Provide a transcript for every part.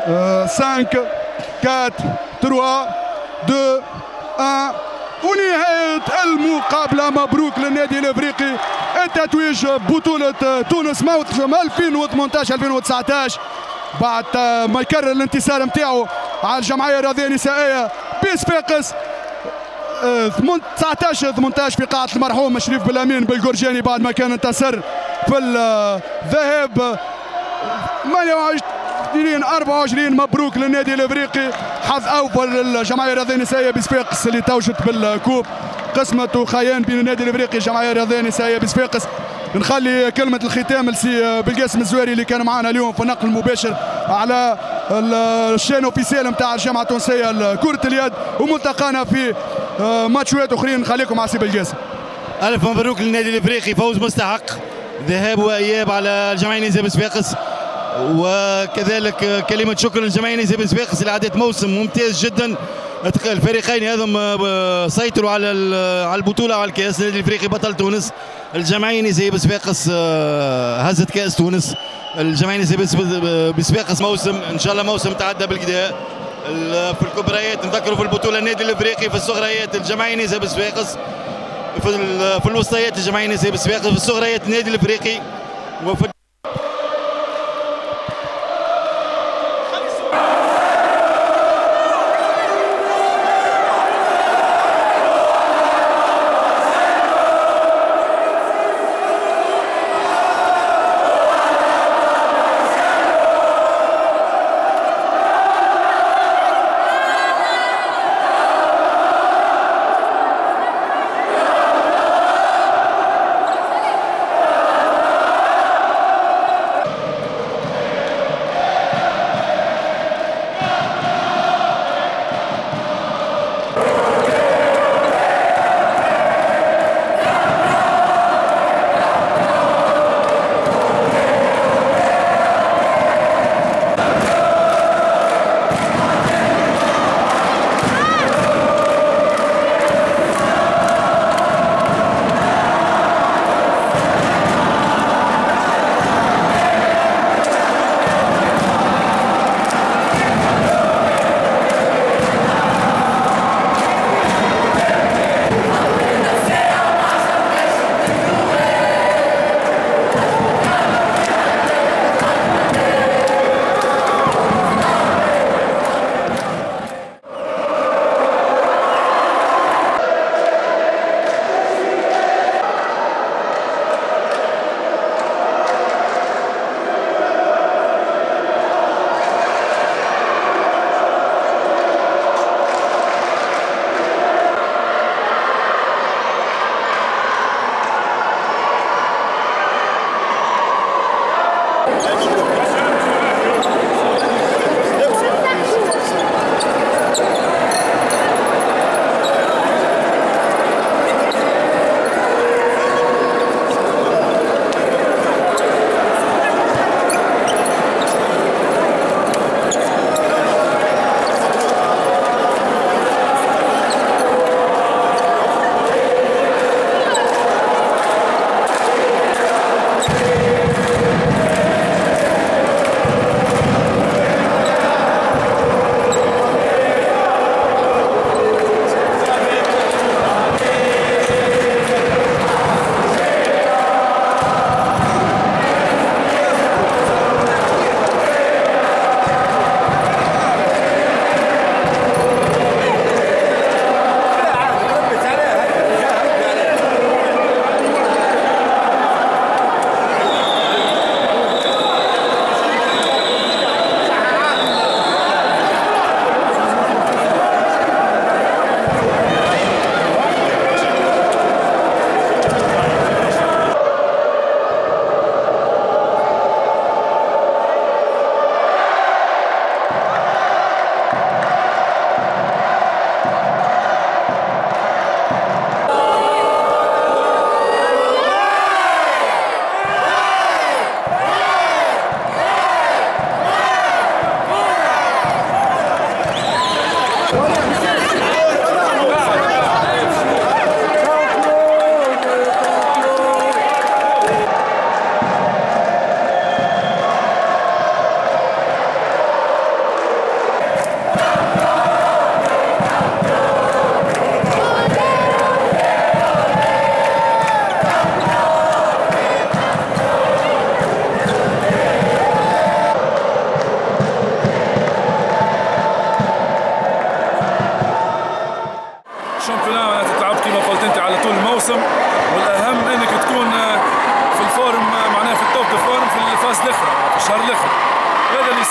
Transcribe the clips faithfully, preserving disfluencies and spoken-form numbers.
خمسة أربعة ثلاثة اثنين واحد. ونهاية المقابلة. مبروك للنادي الافريقي التتويج بطولة تونس موسم ألفين وثمانية عشر ألفين وتسعة عشر بعد ما يكرر الانتصار نتاعو على الجمعية الرياضية النسائية بصفاقس تسعة عشر ثمانية عشر في قاعة المرحوم شريف بلامين بالجورجاني بعد ما كان انتصر في الذهاب ثمانية وعشرين أربعة وعشرين. مبروك للنادي الافريقي. حظ اوفر للجمعيه الرياضيه النسائيه بصفاقس اللي توجت بالكوب. قسمة خيان بين النادي الافريقي والجمعيه الرياضيه النسائيه بصفاقس. نخلي كلمه الختام لسي بالقاسم الزواري اللي كان معنا اليوم في النقل المباشر على الشين اوفيسيال نتاع الجامعه التونسيه لكره اليد وملتقانا في ماتشات اخرين. نخليكم مع سي بالقاسم. الف مبروك للنادي الافريقي، فوز مستحق، ذهاب واياب على الجمعيه النسائيه بصفاقس، وكذلك كلمة شكر للجمعية النسائية بصفاقس اللي عدت موسم ممتاز جدا. الفريقين هذم سيطروا على على البطولة وعلى الكأس. النادي الافريقي بطل تونس، الجمعية النسائية بصفاقس هزت كأس تونس. الجمعية النسائية بصفاقس موسم ان شاء الله موسم تعدى بالكدا. في الكبريات نذكروا في البطولة النادي الافريقي، في الصغريات الجمعية النسائية بصفاقس، في في الوسطيات الجمعية النسائية بصفاقس، في الصغريات النادي الافريقي، وفي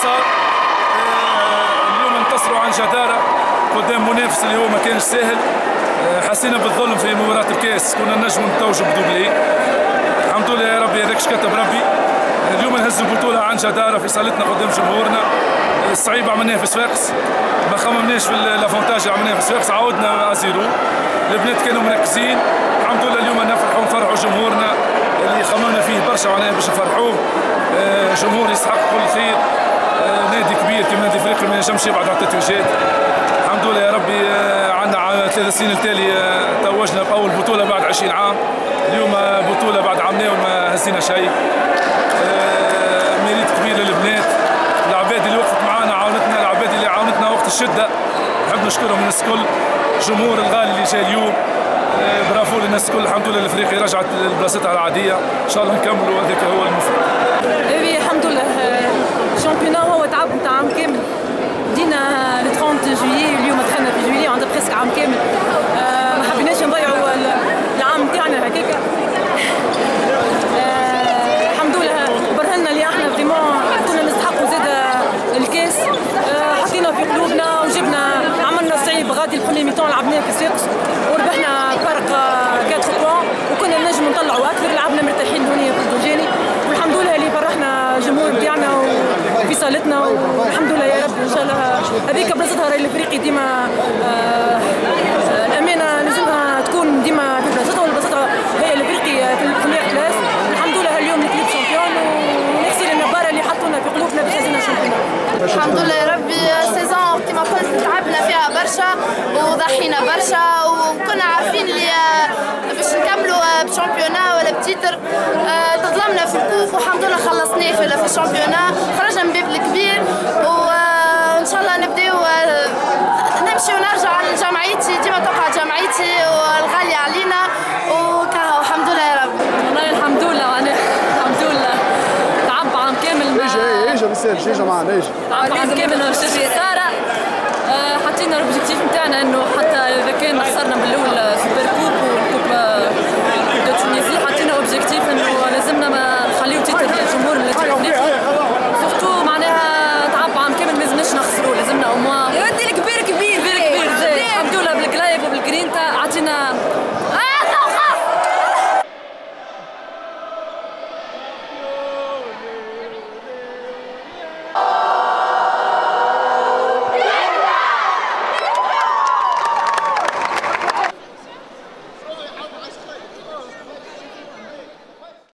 صار. اليوم انتصروا عن جدارة قدام منافس اللي هو ما كانش سهل. حسينا بالظلم في مباراة الكاس، كنا نجم نتوجوا بدوبلي. الحمد لله يا ربي، هذاك كتب ربي. اليوم نهزوا البطولة عن جدارة في صالتنا قدام جمهورنا. الصعيب عملناه في صفاقس، ما خممناش في الافونتاج عملناه في صفاقس، عاودنا ازيرو. البنات كانوا مركزين، الحمد لله اليوم نفرحوا نفرحوا جمهورنا اللي خممنا فيه برشا معناها باش نفرحوه. جمهور يستحق كل خير، نادي كبير كما نادي افريقيا ما ينجمش يبعد على التتويجات. الحمد لله يا ربي، عندنا ثلاث سنين التالي توجنا باول بطوله بعد عشرين عام. اليوم بطوله بعد عامين وما هزينا شيء. ميريت كبير للبنات، العباد اللي وقفت معنا عاونتنا، العباد اللي عاونتنا وقت الشده، نحب نشكرهم الناس الكل. الجمهور الغالي اللي جاي اليوم، برافو للناس الكل. الحمد لله الافريقي رجعت لبلاصتها العاديه، ان شاء الله نكملوا، هذاك هو المفروض. اي الحمد لله، الشامبيونا هو تعب نتاع عام كامل. بدينا ل ثلاثين جويي، اليوم دخلنا في جويي، عندنا بريسك عام كامل. آه ما حبيناش نضيعوا العام نتاعنا هكاك. آه الحمد لله برهنا اللي احنا فريمون كنا نستحقوا زاد الكاس. آه حطينا في قلوبنا وجبنا، عملنا صعيب غادي البروميي ميتون لعبناه في صفاقس وربحنا فرق أربعة بوان، وكنا نجم نطلعوا اكثر. لعبنا مرتاحين هنا في الجوجاني، والحمد لله اللي فرحنا الجمهور نتاعنا وفي صالتنا، والحمد لله يا رب. ان شاء الله هذيك بلاصتها راهي الافريقي ديما. آه الامانه لازمها تكون ديما في بلاصتها، والبلاصتها هي الافريقي في البريمير كلاس. الحمد لله اليوم نكليب شامبيون، ونغسل النباره اللي حطونا في قلوبنا باش يهزونا شامبيون. الحمد لله يا ربي، سيزون كما قلت تعبنا فيها برشا وضحينا برشا، وكنا عارفين اللي باش نكملوا بشامبيونا ولا بتيتر. تظلمنا في الكوف والحمد لله خلصناه في الشامبيونا، خرجنا من باب الكبير، وان شاء الله نبداو نمشي ونرجع لجمعيتي، ديما تقع جمعيتي والغالية علينا، وكاهو الحمد لله يا رب. والله الحمد لله، انا الحمد لله تعب عام كامل. اجا اجا بالسالش، اجا معنا اجا. تعب عام كامل ما مشاش خساره. حطينا الاوبجيكتيف نتاعنا انه حتى اذا كان خسرنا بالاول سوبر كوب وكوب دو تونيزي، حطينا اوبجيكتيف انه لازمنا ما نخليو تيتر